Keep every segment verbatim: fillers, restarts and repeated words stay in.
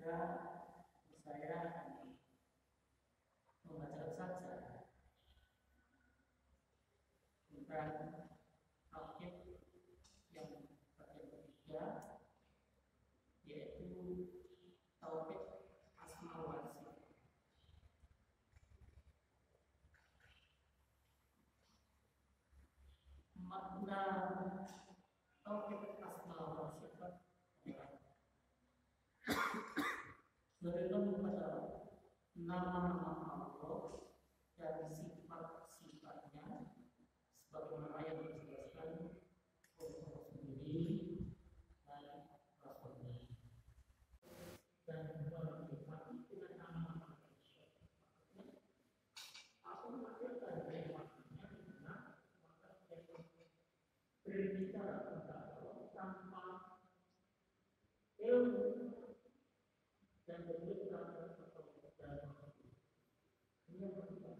maka saya akan membacakan saja tentang tauhid yang bagian ketiga, yaitu tauhid asma wa sifat. Makna tauhid asma wa sifat beriman kepada nama-nama Allah dan sifat-sifatnya sebagaimana yang dijelaskan oleh Allah sendiri dan Rasulnya, dan menikmati dengan nama-nama Allah. Aku mengatakan dari maknanya dengan maka yang berbicara tentang Allah tanpa ilmu dan berbicara tentang Allah. Ini yang pertama.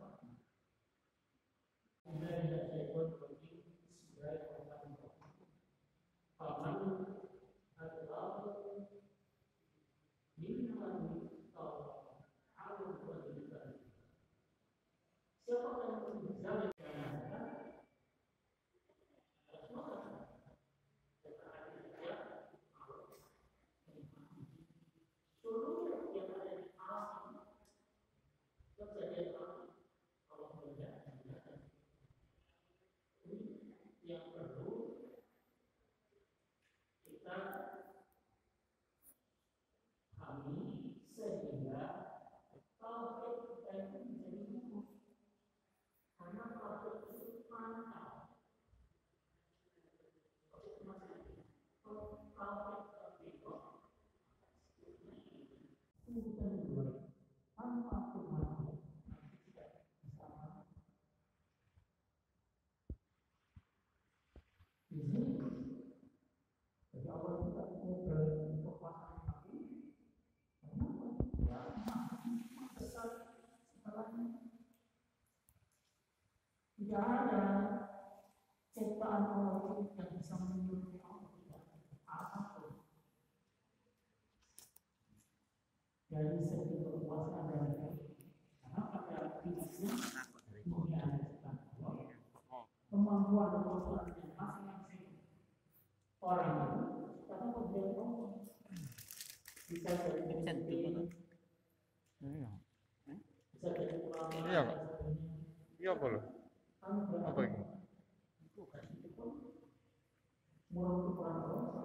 Kemudian yang saya buat bagi sebagai orang paman adalah minhani atau alam pendidikan. Siapa yang berbicara dengan seluruh yang ada di alam kejadian alam Allah melihat yang perlu kita pahami sehingga tauhid kita itu menjadi lurus, karena tauhid itu mantap. Tauhid itu bukan dua tanpa pemahaman tidak bisa. Di sini, jadi awal kita ngobrol kekuasaan kami, kenapa? Ya, besar setelahnya. Tidak ada ciptaan Allah yang bisa menyeluruhi Allah, tidak apapun. Dari segi kekuasaan dan karena pada prinsipnya mungkin ada ciptaan Allah, kemampuan dan kekuasaan masing-masing orang itu karena kemudian Allah bisa jadi pemimpin, bisa jadi ulama, iya iya boleh apa ini murid Quran Allah